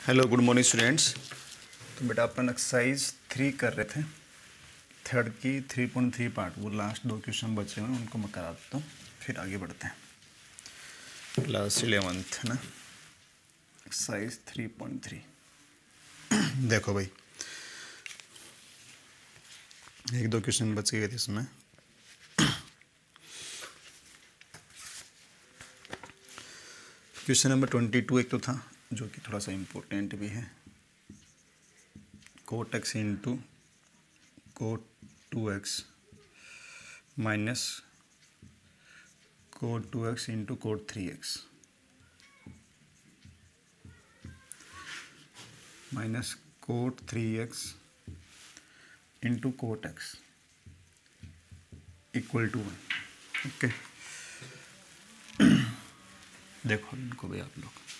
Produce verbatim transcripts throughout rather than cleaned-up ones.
Hello good morning students. तो बेटा अपन exercise three कर रहे थे, थर्ड की थ्री पॉइंट थ्री पार्ट। वो लास्ट दो क्वेश्चन बचे हुए हैं, उनको मैं करा देता हूँ, फिर आगे बढ़ते हैं। क्लास इलेवंथ है ना, एक्सरसाइज थ्री पॉइंट थ्री। देखो भाई, एक दो क्वेश्चन बच गए थे इसमें। क्वेश्चन नंबर ट्वेंटी टू एक तो था जो कि थोड़ा सा इम्पोर्टेंट भी है। Cot x into cot two x minus cot two x into cot three x minus cot three x into cot x equal to one. Okay, देखो इनको भी आप लोग।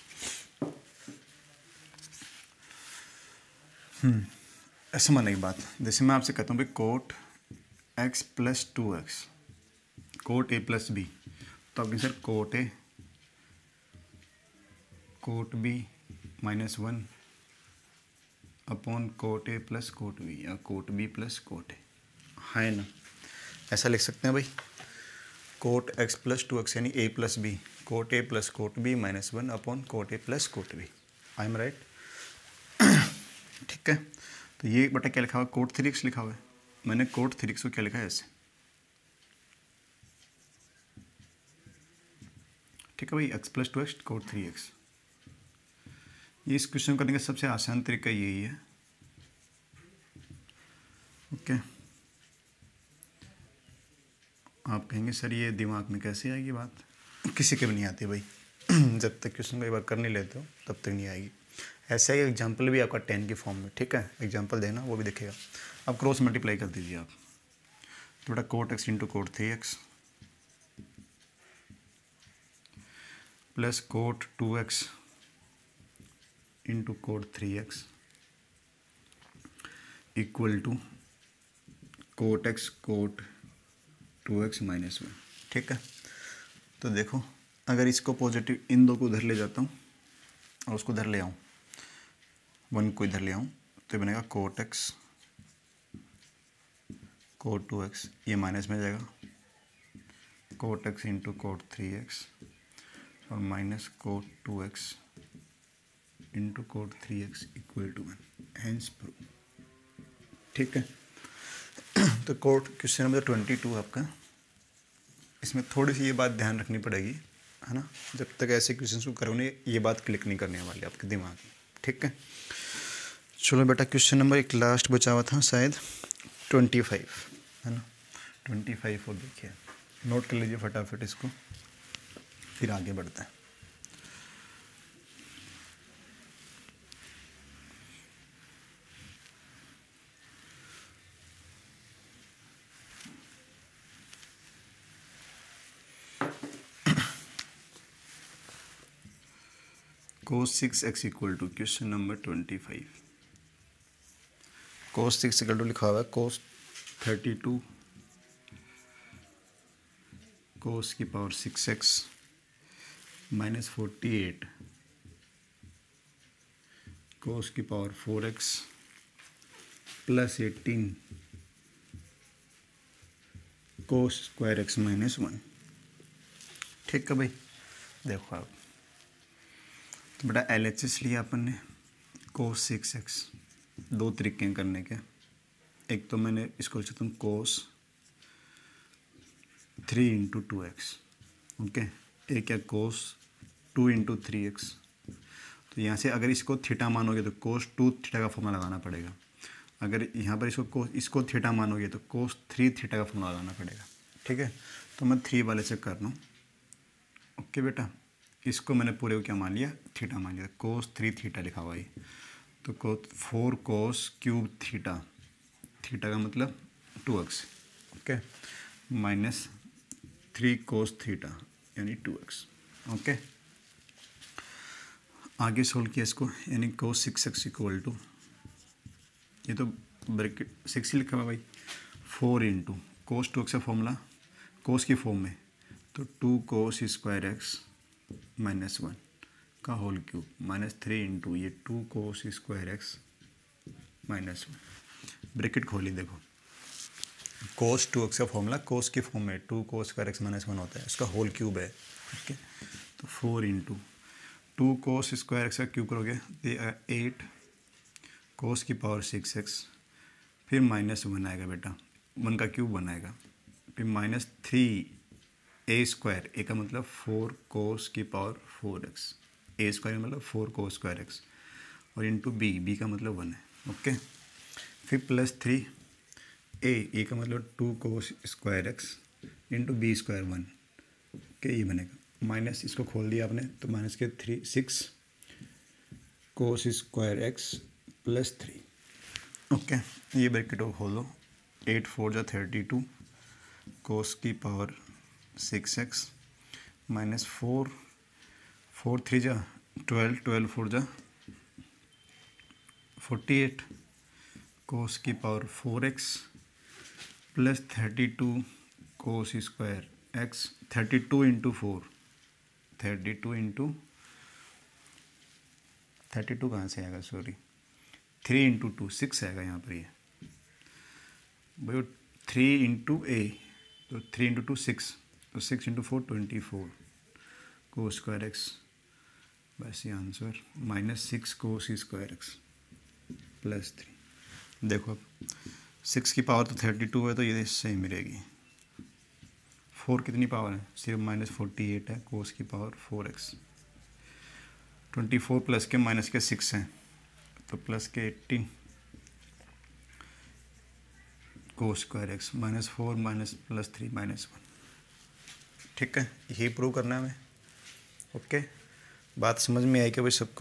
हम्म ऐसे माने की बात, जैसे मैं आपसे कहता हूँ भाई cot x plus two x cot A plus B, तो आप sir cot A cot B minus one upon cot A plus cot B या cot B plus cot A, है ना। ऐसा लिख सकते हैं भाई, cot x plus two x यानी A plus B, cot A plus cot B minus one upon cot A plus cot B. I am right? ठीक है, तो ये बटा क्या लिखा हुआ है, कोट थ्री एक्स लिखा हुआ है। मैंने कोट थ्री एक्स को क्या लिखा है ऐसे, ठीक है भाई, x plus two x cot three x. ये इस क्वेश्चन करने का सबसे आसान तरीका यही है। ओके, आप कहेंगे सर ये दिमाग में कैसे आएगी बात, किसी के भी नहीं आती भाई। जब तक क्वेश्चन को एक बार कर नहीं लेते हो तब तक नहीं आएगी। ऐसा ही एग्जाम्पल भी आपका टेन की फॉर्म में, ठीक है, एग्जाम्पल देना वो भी दिखेगा। अब क्रॉस मल्टीप्लाई कर दीजिए आप, तो बेटा cot x into cot three x plus cot two x into cot three x equal to cot x cot two x minus one. ठीक है, तो देखो अगर इसको पॉजिटिव इन दो को उधर ले जाता हूँ और उसको उधर ले आऊँ, वन को इधर ले आऊँ, तो ये बनेगा cot x cot two x, ये माइनस में जाएगा, cot x into cot three x और minus cot two x into cot three x equal to one, hence prove. ठीक है, तो cot question number twenty two आपका, इसमें थोड़ी सी ये बात ध्यान रखनी पड़ेगी, है ना। जब तक ऐसे क्वेश्चन को करोगे ये बात क्लिक नहीं करने वाली आपके दिमाग में। ठीक है, चलो बेटा क्वेश्चन नंबर एक लास्ट बचा हुआ था शायद ट्वेंटी फाइव, है ना। ट्वेंटी फाइव और देखिए, नोट कर लीजिए फटाफट इसको, फिर आगे बढ़ते हैं। Cos six x equal to, question number twenty five, cos six equal to लिखा हुआ है कोस थर्टी टू कोस की power six x minus forty eight cos की power four x plus eighteen cos square x minus one. ठीक है भाई, देखो आप, तो बेटा एल एच एस लिया अपन ने कोस सिक्स एक्स, दो तरीके हैं करने के। एक तो मैंने इसको लिखता हूँ cos three into two x, okay, एक है cos two into three x. तो यहाँ से अगर इसको थीटा मानोगे तो कोस टू थीटा का फॉर्मूला लगाना पड़ेगा, अगर यहाँ पर इसको कोस इसको थीटा मानोगे तो कोस थ्री थीटा का फॉर्मूला लगाना पड़ेगा। ठीक है, तो मैं थ्री वाले से कर रहा हूँ। ओके बेटा, इसको मैंने पूरे को क्या मान लिया, थीटा मान लिया, कोस थ्री थीटा लिखा हुआ है, तो को four cos cube theta, theta का मतलब two x, okay, minus three cos theta यानी टू एक्स। ओके, आगे सोल्व किया इसको, यानी cos six x equal to, ये तो ब्रैकेट सिक्स ही लिखा हुआ भाई, four into cos two x का फॉर्मूला कोस की फॉर्म में, तो two cos square x minus one उसका whole cube minus three into ये two cos square x minus one, bracket खोली, देखो कोस टू एक्स का फॉर्मूला कोस की फॉर्म में two cos square x minus one होता है, उसका होल क्यूब है। ठीक है, तो four into two cos square x का क्यूब करोगे तो एट कोस की पावर सिक्स एक्स, फिर माइनस वन आएगा बेटा, वन का क्यूब बनाएगा, फिर minus three A square, A का मतलब फोर कोस की power four x, A square मतलब फोर कोस स्क्वायर एक्स, और इंटू बी, बी का मतलब वन है। ओके, फिर प्लस थ्री ए, ए का मतलब two cos square x into B square one, okay ये बनेगा, माइनस इसको खोल दिया आपने तो माइनस के three six cos square x plus three. Okay, ये ब्रैकेट को खोल दो, एट फोर जा थर्टी टू कोस की power six x minus four, four three जा ट्वेल्व, ट्वेल्व फोर जा फोर्टी एट कोस की power four x plus thirty two cos square x, thirty two into four, thirty two into thirty two कहाँ से आएगा, sorry three into two six आएगा यहाँ पर, ये भाई थ्री इंटू ए तो थ्री इंटू टू सिक्स, तो six into four twenty four cos square x, बस ये answer minus six cos square x plus three. देखो अब सिक्स की पावर तो थर्टी टू है तो ये सही मिलेगी, फोर कितनी पावर है, सिर्फ माइनस फोर्टी एट है, कोस की power four x, twenty four plus के माइनस के सिक्स हैं तो प्लस के eighteen cos square x minus four minus plus three minus one. ठीक है, यही प्रूव करना है हमें। ओके, बात समझ में आई क्या भाई सबको?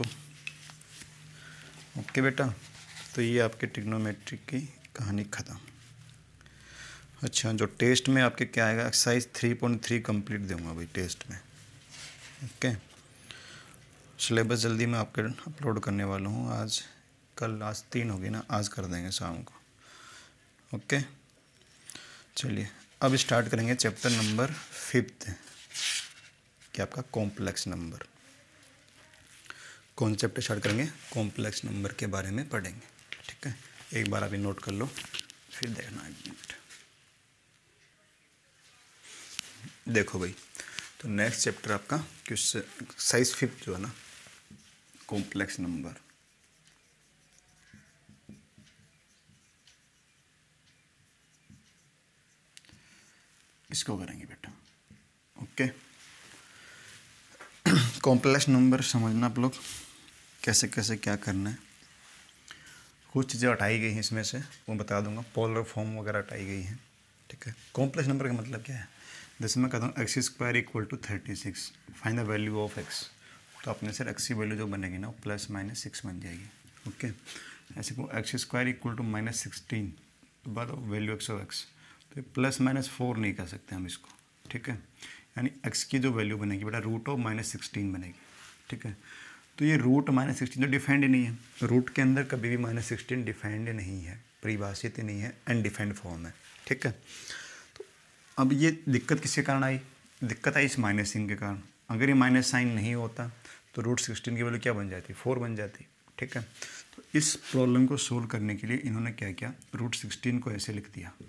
ओके बेटा, तो ये आपके ट्रिग्नोमेट्री की कहानी ख़त्म। अच्छा, जो टेस्ट में आपके क्या आएगा, exercise three point three complete दूंगा भाई टेस्ट में। ओके, सिलेबस जल्दी मैं आपके अपलोड करने वाला हूँ, आज कल, आज तीन होगी ना, आज कर देंगे शाम को। ओके, चलिए अब स्टार्ट करेंगे चैप्टर नंबर फिफ्थ, क्या आपका कॉम्प्लेक्स नंबर। कौन चैप्टर स्टार्ट करेंगे, कॉम्प्लेक्स नंबर के बारे में पढ़ेंगे। ठीक है, एक बार अभी नोट कर लो फिर देखना एक मिनट। देखो भाई, तो नेक्स्ट चैप्टर आपका किस साइज फिफ्थ जो है ना, कॉम्प्लेक्स नंबर। इसको करेंगे बेटा। ओके, कॉम्प्लेक्स नंबर समझना आप लोग कैसे कैसे क्या करना है। कुछ चीज़ें हटाई गई हैं इसमें से, वो बता दूंगा, पोलर फॉर्म वगैरह हटाई गई हैं। ठीक है, कॉम्प्लेक्स नंबर का मतलब क्या है, जैसे मैं कहता हूँ x square equal to thirty six, find the value of x, तो अपने सर एक्स की वैल्यू जो बनेगी ना वो प्लस माइनस सिक्स बन जाएगी। ओके, ऐसे को x square equal to minus sixteen, तो बाद वैल्यू एक्स ऑफ एक्स, तो प्लस माइनस फोर नहीं कर सकते हम इसको। ठीक है, यानी एक्स की जो वैल्यू बनेगी बेटा रूट ऑफ माइनस सिक्सटीन बनेगी। ठीक है, तो ये रूट माइनस सिक्सटीन तो डिफाइंड ही नहीं है, रूट के अंदर कभी भी माइनस सिक्सटीन डिफाइंड नहीं है, परिभाषित ही नहीं है, अनडिफाइंड फॉर्म है। ठीक है, तो अब ये दिक्कत किसके कारण आई, दिक्कत आई इस माइनस साइन के कारण। अगर ये माइनस साइन नहीं होता तो रूट सिक्सटीन की वैल्यू क्या बन जाती, फोर बन जाती। ठीक है, तो इस प्रॉब्लम को सोल्व करने के लिए इन्होंने क्या किया, रूट सिक्सटीन को ऐसे लिख दिया,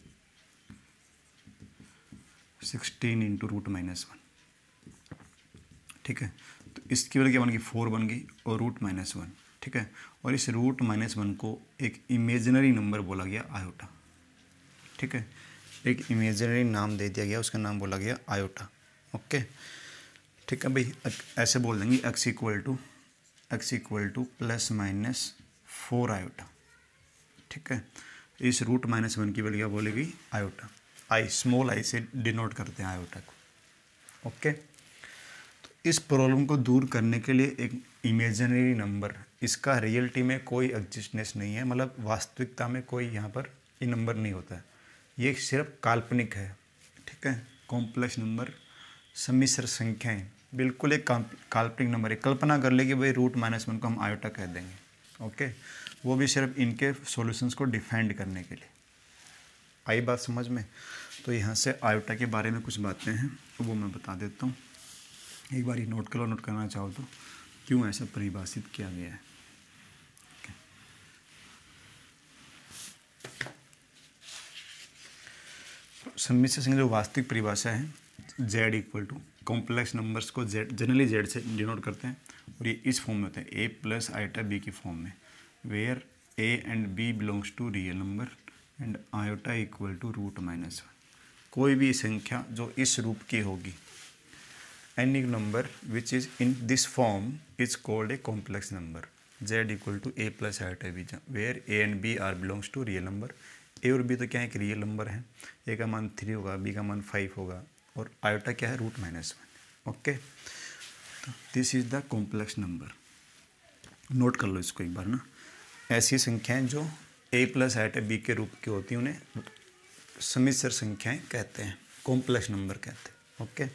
sixteen into root minus one. ठीक है, तो इसकी वजह क्या बन गई, फोर बन गई और रूट माइनस वन। ठीक है, और इस रूट माइनस वन को एक इमेजिनरी नंबर बोला गया आयोटा। ठीक है, एक इमेजिनरी नाम दे दिया गया, उसका नाम बोला गया आयोटा। ओके, ठीक है भाई, ऐसे बोल देंगे x equal to x equal to plus minus four iota. ठीक है, इस रूट माइनस वन की वैल्यू क्या बोलेगी, आयोटा, आई स्मॉल आई से डिनोट करते हैं आयोटा को। ओके, तो इस प्रॉब्लम को दूर करने के लिए एक इमेजिनरी नंबर, इसका रियलिटी में कोई एग्जिस्टेंस नहीं है, मतलब वास्तविकता में कोई यहाँ पर ये नंबर नहीं होता है, ये सिर्फ काल्पनिक है। ठीक है, कॉम्प्लेक्स नंबर सम्मिश्र संख्याएं, बिल्कुल एक काल्पनिक नंबर है, कल्पना कर ले कि भाई रूट माइनस वन को हम आयोटा कह देंगे। ओके, वो भी सिर्फ इनके सॉल्यूशंस को डिफाइंड करने के लिए। आई बात समझ में? तो यहाँ से आयोटा के बारे में कुछ बातें हैं वो मैं बता देता हूँ, एक बार ही नोट करो, नोट करना चाहो तो क्यों ऐसा परिभाषित किया गया है। सम्मिश्र संख्या जो वास्तविक परिभाषा है, z equal to complex numbers को z जनरली z से डिनोट करते हैं और ये इस फॉर्म में होते हैं a प्लस आयोटा b की फॉर्म में, where a and b belongs to real number and iota equal to root minus one. कोई भी संख्या जो इस रूप की होगी, any number which is in this form is called a complex number, z equal to a plus iota b, where a and b are belongs to real number. A और B तो क्या है, एक रियल नंबर है, ए का मान three होगा, B का मान फाइव होगा और आयोटा क्या है, रूट माइनस वन। ओके, तो this is the complex number. Note कर लो इसको एक बार ना। ऐसी संख्याएं जो ए प्लस आयोटा बी के रूप की होती हैं उन्हें सम्मिश्र संख्याएं कहते हैं, कॉम्प्लेक्स नंबर कहते हैं। ओके,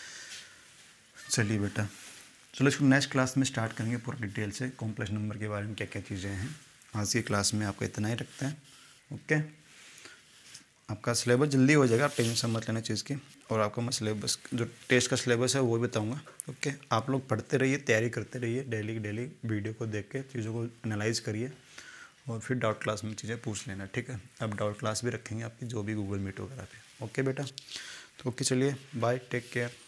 चलिए बेटा, चलो इसको नेक्स्ट क्लास में स्टार्ट करेंगे पूरा डिटेल से, कॉम्प्लेक्स नंबर के बारे में क्या क्या चीज़ें हैं। आज की क्लास में आपको इतना ही रखते हैं। ओके, आपका सिलेबस जल्दी हो जाएगा, आप टेंशन मत लेना चीज़ की, और आपका मैं सिलेबस जो टेस्ट का सिलेबस है वो भी बताऊंगा। ओके, आप लोग पढ़ते रहिए, तैयारी करते रहिए, डेली डेली वीडियो को देख के चीज़ों को एनालाइज करिए और फिर डाउट क्लास में चीज़ें पूछ लेना। ठीक है, अब डाउट क्लास भी रखेंगे आपकी, जो भी गूगल मीट वगैरह पे। ओके बेटा, तो ओके, चलिए बाय, टेक केयर।